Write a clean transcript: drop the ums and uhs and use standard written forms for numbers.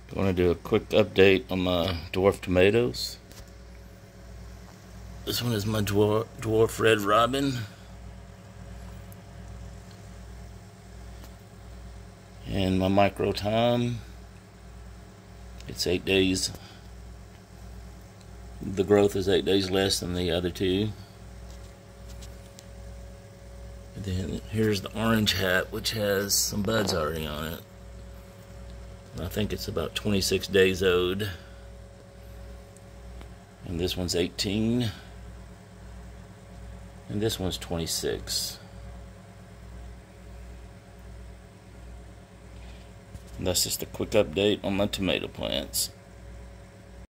I want to do a quick update on my dwarf tomatoes. This one is my dwarf red robin. And my micro Tom. It's 8 days. The growth is 8 days less than the other two. And then here's the orange hat, which has some buds already on it. I think it's about 26 days old. And this one's 18. And this one's 26. And that's just a quick update on my tomato plants.